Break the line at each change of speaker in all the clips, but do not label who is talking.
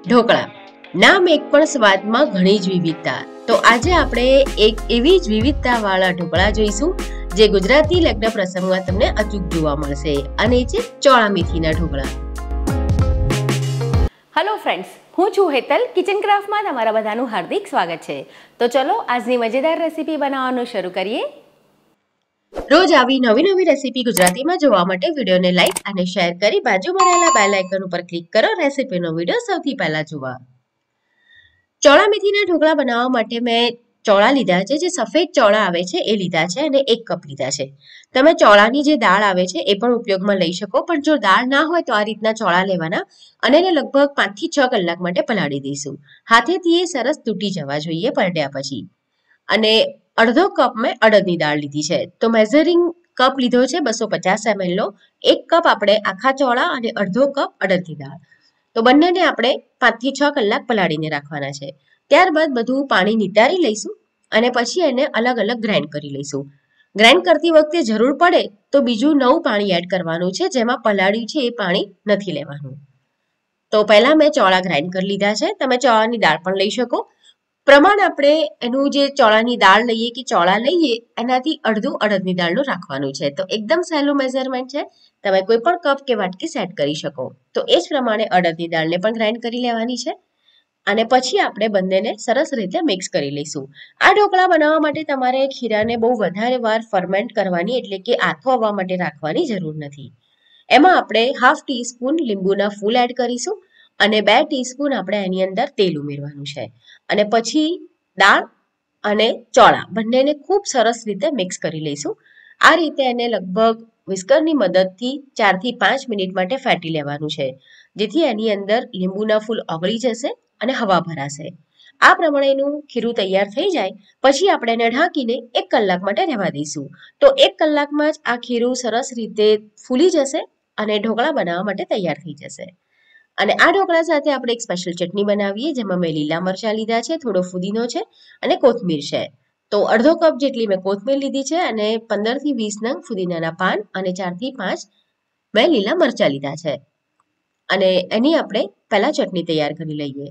ઢોકળા નામ એક પણ સ્વાદમાં ઘણી જ વિવિધતા. તો આજે આપણે એક એવી જ વિવિધતાવાળા ઢોકળા જોઈશું જે ગુજરાતી લગ્ન પ્રસંગમાં તમને અચૂક જોવા મળશે, અને એ છે ચોળા મેથીના ઢોકળા.
હેલો ફ્રેન્ડ્સ, હું છું હેતલ. કિચન ક્રાફ્ટમાં તમારા બધાનું હાર્દિક સ્વાગત છે. તો ચલો આજની મજેદાર રેસીપી બનાવવાનું શરૂ કરીએ.
રોજ આવી નવી રેસીપી ગુજરાતીમાં જોવા માટે વિડીયોને લાઈક અને શેર કરી બાજુમાં રહેલા બેલ આઇકન ઉપર ક્લિક કરો રેસીપીનો વિડીયો સૌથી પહેલા જોવા. ચોળા મેથીના ઢોકળા બનાવવા માટે મેં ચોળા લીધા છે, જે સફેદ ચોળા આવે છે એ લીધા છે, અને 1 કપ લીધા છે. તમે ચોળાની જે દાળ આવે છે એ પણ ઉપયોગમાં લઈ શકો, પણ જો દાળ ના હોય તો આ રીતના ચોળા લેવાના અને એને લગભગ 5 થી 6 કલાક માટે પલાળી દઈશું. હાથેથી એ સરસ તૂટી જવા જોઈએ પલટ્યા પછી. અને અડધો કપ મેં અડદની દાળ લીધી છે. તો મેઝરિંગ કપ લીધો છે 250 ml નો. 1 કપ આપણે આખા ચોળા અને અડધો કપ અડદની દાળ. તો બંનેને આપણે 5 થી 6 કલાક પલાળીને રાખવાના છે. ત્યારબાદ બધું પાણી નિતારી લઈશું અને પછી એને અલગ અલગ ગ્રાઇન્ડ કરી લઈશું. ગ્રાઇન્ડ કરતી વખતે જરૂર પડે તો બીજું નવું પાણી એડ કરવાનું છે, જેમાં પલાળ્યું છે એ પાણી નથી લેવાનું. તો પહેલા મેં ચોળા ગ્રાઇન્ડ કરી લીધા છે. તમે ચોળાની દાળ પણ લઈ શકો. પ્રમાણ આપણે એનું જે ચોળાની દાળ લઈએ કે ચોળા લઈએ એનાથી અડધું અડદની દાળનું રાખવાનું છે. તો એકદમ સહેલું મેઝરમેન્ટ છે. તમે કોઈ પણ કપ કે વાટકી સેટ કરી શકો. તો એ જ પ્રમાણે અડદની દાળને પણ ગ્રાઇન્ડ કરી લેવાની છે. અને પછી આપણે બંનેને સરસ રીતે મિક્સ કરી લઈશું. આ ઢોકળા બનાવવા માટે તમારે ખીરાને બહુ વધારે વાર ફર્મેન્ટ કરવાની, એટલે કે આથો આવવા માટે રાખવાની જરૂર નથી. એમાં આપણે 1/2 ટીસ્પૂન લીંબુના ફૂલ એડ કરીશું અને 2 ટીસ્પૂન આપણે એની અંદર તેલ ઉમેરવાનું છે. અને પછી દાળ અને ચોળા બંનેને ખૂબ સરસ રીતે મિક્સ કરી લઈશું. આ રીતે એને લગભગ વિસ્કરની મદદથી 4 થી 5 મિનિટ માટે ફેટી લેવાનું છે, જેથી એની અંદર લીંબુના ફૂલ ઓગળી જશે અને હવા ભરાશે. આ પ્રમાણેનું ખીરું તૈયાર થઈ જાય પછી આપણે એને ઢાંકીને 1 કલાક માટે રહેવા દઈશું. તો 1 કલાકમાં જ આ ખીરું સરસ રીતે ફૂલી જશે અને ઢોકળા બનાવવા માટે તૈયાર થઈ જશે. અને આ ઢોકળા સાથે આપણે એક સ્પેશિયલ ચટણી બનાવીએ, જેમાં મેં લીલા મરચાં લીધા છે, થોડો ફુદીનો છે અને કોથમીર છે. તો અડધો કપ જેટલી મેં કોથમીર લીધી છે અને 15 થી 20 નંગ ફુદીનાના પાન અને 4 થી 5 મેં લીલા મરચાં લીધા છે. અને એની આપણે પહેલા ચટણી તૈયાર કરી લઈએ.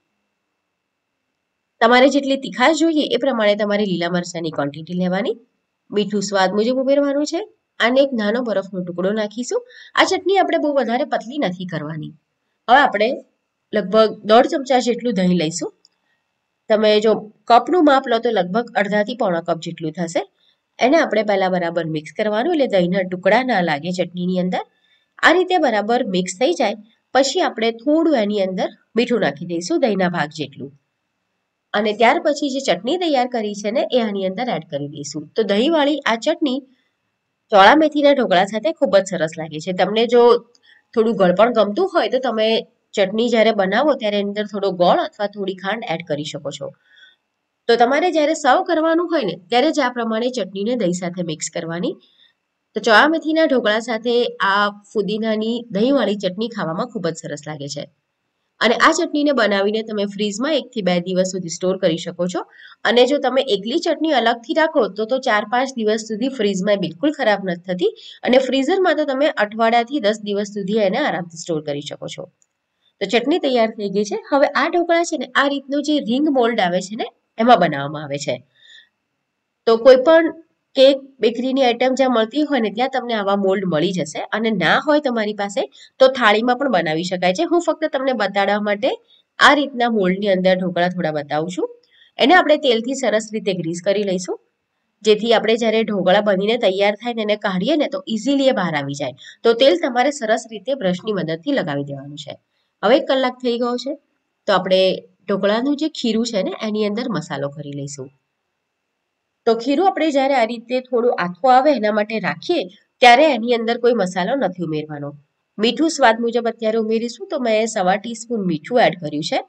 તમારે જેટલી તીખાશ જોઈએ એ પ્રમાણે તમારે લીલા મરચાંની ક્વોન્ટિટી લેવાની. મીઠું સ્વાદ મુજબ ઉમેરવાનું છે. અને એક નાનો બરફનો ટુકડો નાખીશું. આ ચટણી આપણે બહુ વધારે પતલી નથી કરવાની. હવે આપણે લગભગ 1.5 ચમચા જેટલું દહીં લઈશું. તમે જો કપનું માપ લો તો લગભગ અડધાથી પોણા કપ જેટલું થશે. એને આપણે પહેલા બરાબર મિક્સ કરવાનું, એટલે દહીંના ટુકડા ના લાગે ચટણીની અંદર. આ રીતે બરાબર મિક્સ થઈ જાય પછી આપણે થોડું એની અંદર મીઠું નાખી દઈશું, દહીંના ભાગ જેટલું. અને ત્યાર પછી જે ચટણી તૈયાર કરી છે ને એ આની અંદર એડ કરી દઈશું. તો દહીંવાળી આ ચટણી ચોળા મેથીના ઢોકળા સાથે ખૂબ જ સરસ લાગે છે. તમને જો થોડું ગળપણ ગમતું હોય તો તમે ચટણી જ્યારે બનાવો ત્યારે એની અંદર થોડો ગોળ અથવા થોડી ખાંડ એડ કરી શકો છો. તો તમારે જ્યારે સર્વ કરવાનું હોય ને ત્યારે જ આ પ્રમાણે ચટણીને દહીં સાથે મિક્સ કરવાની. તો ચોળા મેથીના ઢોકળા સાથે આ ફુદીનાની દહીંવાળી ચટણી ખાવામાં ખૂબ જ સરસ લાગે છે. અને આ ચટણીને બનાવીને તમે ફ્રીઝમાં 1 થી 2 દિવસ સુધી સ્ટોર કરી શકો છો. અને જો તમે એકલી ચટણી અલગથી રાખો તો 4-5 દિવસ સુધી ફ્રીઝમાં બિલકુલ ખરાબ નથી થતી. અને ફ્રીઝરમાં તો તમે અઠવાડિયાથી 10 દિવસ સુધી એને આરામથી સ્ટોર કરી શકો છો. તો ચટણી તૈયાર થઈ ગઈ છે. હવે આ ઢોકળા છે ને આ રીતનું જે રિંગ મોલ્ડ આવે છે ને એમાં બનાવવામાં આવે છે. તો કોઈ પણ કેક બેકરીની આઈટમ જ્યાં મળતી હોય ને ત્યાં તમને આવા મોલ્ડ મળી જશે. અને ના હોય તમારી પાસે તો થાળીમાં પણ બનાવી શકાય છે. હું ફક્ત તમને બતાડવા માટે આ રીતના મોલ્ડની અંદર ઢોકળા થોડા બતાવું છું. એને આપણે તેલથી સરસ રીતે ગ્રીસ કરી લઈશું, જેથી આપણે જ્યારે ઢોકળા બનીને તૈયાર થાય ને એને કાઢીએ ને તો ઇઝીલી એ બહાર આવી જાય. તો તેલ તમારે સરસ રીતે બ્રશની મદદથી લગાવી દેવાનું છે. હવે 1 કલાક થઈ ગયો છે તો આપણે ઢોકળાનું જે ખીરું છે ને એની અંદર મસાલો કરી લઈશું. તો ખીરું આપણે જ્યારે આ રીતે થોડું આથું આવે એના માટે રાખીએ ત્યારે એની અંદર કોઈ મસાલો નથી ઉમેરવાનો. મીઠું સ્વાદ મુજબ અત્યારે ઉમેરીશું. તો મેં 1/4 ટીસ્પૂન મીઠું એડ કર્યું છે.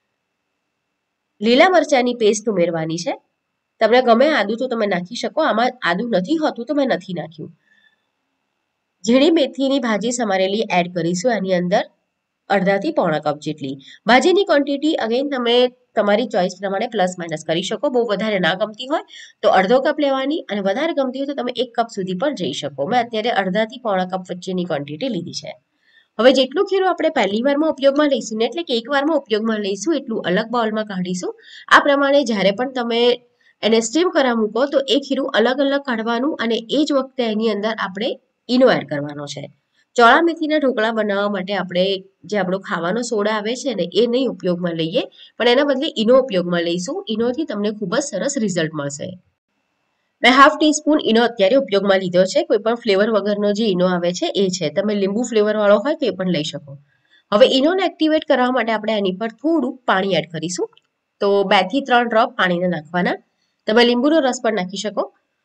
લીલા મરચાંની પેસ્ટ ઉમેરવાની છે. તમને ગમે આદુ તો તમે નાખી શકો. આમાં આદુ નથી હોતું તો મેં નથી નાખ્યું. ઝીણી મેથીની ભાજી સમારેલી એડ કરીશું એની અંદર, અડધાથી પોણા કપ જેટલી. ભાજીની ક્વોન્ટિટી અગેન તમે તમારી ચોઈસ પ્રમાણે પ્લસ માઇનસ કરી શકો. બહુ વધારે ના ગમતી હોય તો અડધો કપ લેવાની, અને વધારે ગમતી હોય તો તમે 1 કપ સુધી પણ જઈ શકો. મેં અત્યારે અડધાથી પોણા કપ વચ્ચેની ક્વોન્ટિટી લીધી છે. હવે જેટલું ખીરું આપણે પહેલી વારમાં ઉપયોગમાં લઈશું ને એટલે કે એક વારમાં ઉપયોગમાં લઈશું એટલું અલગ બાઉલમાં કાઢીશું. આ પ્રમાણે જ્યારે પણ તમે એને સ્ટીમ કરવા મૂકો તો એ ખીરું અલગ અલગ કાઢવાનું અને એ જ વખતે એની અંદર આપણે ઈનો એડ કરવાનો છે. ચોળા મેથીના ઢોકળા બનાવવા માટે આપણે જે આપણો ખાવાનો સોડા આવે છે ને એ નહીં ઉપયોગમાં લઈએ, પણ એના બદલે ઈનો ઉપયોગમાં લઈશું. ઈનોથી તમને ખૂબ જ સરસ રિઝલ્ટ મળશે. મેં હાફ ટીસ્પૂન ઈનો અત્યારે ઉપયોગમાં લીધો છે. કોઈ પણ ફ્લેવર વગરનો જે ઈનો આવે છે એ છે. તમે લીંબુ ફ્લેવર વાળો હોય તો એ પણ લઈ શકો. હવે ઈનોને એક્ટિવેટ કરવા માટે આપણે એની પર થોડું પાણી એડ કરીશું. તો 2 થી 3 ડ્રોપ પાણીને નાખવાના. તમે લીંબુનો રસ પણ નાખી શકો.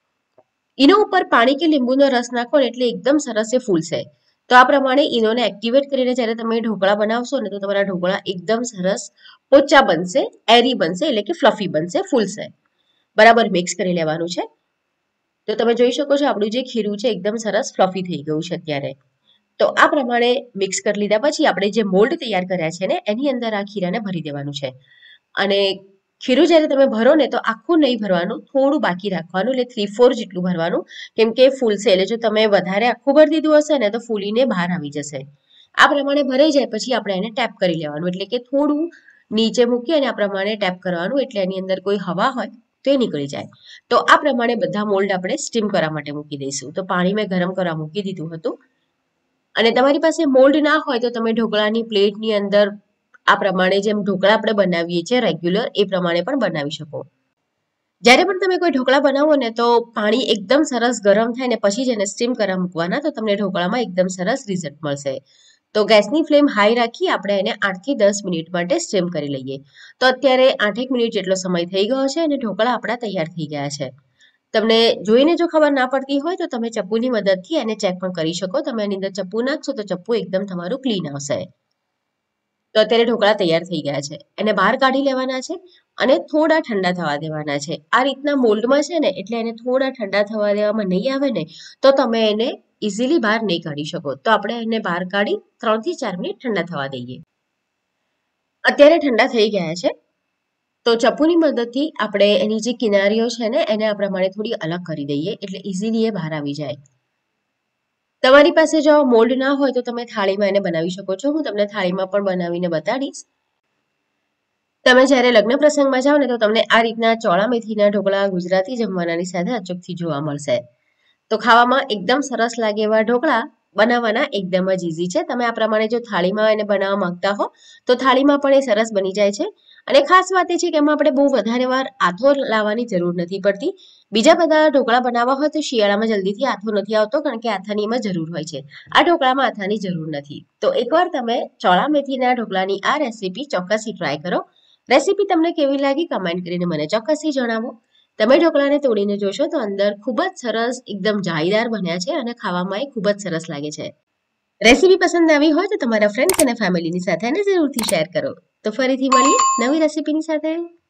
ઈનો ઉપર પાણી કે લીંબુનો રસ નાખો ને એટલે એકદમ સરસ એ ફૂલશે. તો આ પ્રમાણે ઈનોને એક્ટિવેટ કરીને જ્યારે તમે ઢોકળા બનાવશો ને તો તમારા ઢોકળા એકદમ સરસ પોચા બનશે, એરી બનશે, એટલે કે ફ્લફી બનશે, ફૂલશે. બરાબર મિક્સ કરી લેવાનું છે. તો તમે જોઈ શકો છો આપણું જે ખીરું છે એકદમ સરસ ફ્લફી થઈ ગયું છે અત્યારે. તો આ પ્રમાણે મિક્સ કરી લીધા પછી આપણે જે મોલ્ડ તૈયાર કર્યા છે ને એની અંદર આ ખીરાને ભરી દેવાનું છે. અને ખીરું જ્યારે તમે ભરો ને તો આખું નહીં ભરવાનું, થોડું બાકી રાખવાનું, એટલે 3/4 જેટલું ભરવાનું, કેમ કે ફૂલશે. એટલે જો તમે વધારે આખું ભરી દીધું હશે ને તો ફૂલીને બહાર આવી જશે. આ પ્રમાણે ભરાઈ જાય પછી આપણે એને ટેપ કરી લેવાનું, એટલે કે થોડું નીચે મૂકી અને આ પ્રમાણે ટેપ કરવાનું, એટલે એની અંદર કોઈ હવા હોય તો એ નીકળી જાય. તો આ પ્રમાણે બધા મોલ્ડ આપણે સ્ટીમ કરવા માટે મૂકી દઈશું. તો પાણી મેં ગરમ કરવા મૂકી દીધું હતું. અને તમારી પાસે મોલ્ડ ના હોય તો તમે ઢોકળાની પ્લેટની અંદર આ પ્રમાણે જેમ ઢોકળા આપણે બનાવીએ છીએ રેગ્યુલર એ પ્રમાણે પણ બનાવી શકો. જ્યારે પણ તમે કોઈ ઢોકળા બનાવો ને તો પાણી એકદમ સરસ ગરમ થાય ને પછી જ એને સ્ટીમ કરવા મૂકવાના, તો તમને ઢોકળામાં એકદમ સરસ રિઝલ્ટ મળશે. તો ગેસની ફ્લેમ હાઈ રાખી આપણે એને 8 થી 10 મિનિટ માટે સ્ટીમ કરી લઈએ. તો અત્યારે 8 મિનિટ જેટલો સમય થઈ ગયો છે અને ઢોકળા આપણા તૈયાર થઈ ગયા છે. તમને જોઈને જો ખબર ના પડતી હોય તો તમે ચપ્પુની મદદથી એને ચેક પણ કરી શકો. તમે એની અંદર ચપ્પુ નાખશો તો ચપ્પુ એકદમ તમારું ક્લીન આવશે. તો અત્યારે ઢોકળા તૈયાર થઈ ગયા છે. એને બહાર કાઢી લેવાના છે અને થોડા ઠંડા થવા દેવાના છે. આ રીતના મોલ્ડમાં છે ને એટલે એને થોડા ઠંડા થવા દેવામાં નહીં આવે ને તો તમે એને ઇઝીલી બહાર નહીં કાઢી શકો. તો આપણે એને બહાર કાઢી 3 થી 4 મિનિટ ઠંડા થવા દઈએ. અત્યારે ઠંડા થઈ ગયા છે. તો ચપ્પુની મદદથી આપણે એની જે કિનારીઓ છે ને એને આ પ્રમાણે થોડી અલગ કરી દઈએ, એટલે ઇઝીલી એ બહાર આવી જાય. તમારી પાસે જો મોલ્ડ ના હોય તો તમે થાળીમાં એને બનાવી શકો છો. હું તમને થાળીમાં પણ બનાવીને બતાડીશ. તમે જ્યારે લગ્ન પ્રસંગમાં જાઓ ને તો તમને આ રીતના ચોળા મેથીના ઢોકળા ગુજરાતી જમવાનાની સાથે અચૂકથી જોવા મળશે. તો ખાવામાં એકદમ સરસ લાગે એવા ઢોકળા બનાવવાના એકદમ જ ઈઝી છે. તમે આ પ્રમાણે જો થાળીમાં એને બનાવવા માંગતા હો તો થાળીમાં પણ એ સરસ બની જાય છે. અને ખાસ વાત એ છે કે એમાં આપણે બહુ વધારે વાર આથો લાવવાની જરૂર નથી પડતી. બીજા બધા ઢોકળા બનાવવા હોય તો શિયાળામાં જલ્દીથી આથો નથી આવતો, કારણ કે આથાની એમાં જરૂર હોય છે. આ ઢોકળામાં આથાની જરૂર નથી. તો એકવાર તમે ચોળા મેથીના ઢોકળાની આ રેસીપી ચોક્કસથી ટ્રાય કરો. રેસીપી તમને કેવી લાગી કમેન્ટ કરીને મને ચોક્કસથી જણાવો. તમે ઢોકળાને તોડીને જોશો તો અંદર ખૂબ જ સરસ એકદમ જાળીદાર બન્યા છે અને ખાવામાં એ ખૂબ જ સરસ લાગે છે. રેસીપી પસંદ આવી હોય તો તમારા ફ્રેન્ડ્સ અને ફેમિલીની સાથે એને જરૂરથી શેર કરો. તો ફરીથી મળીએ નવી રેસીપીની સાથે.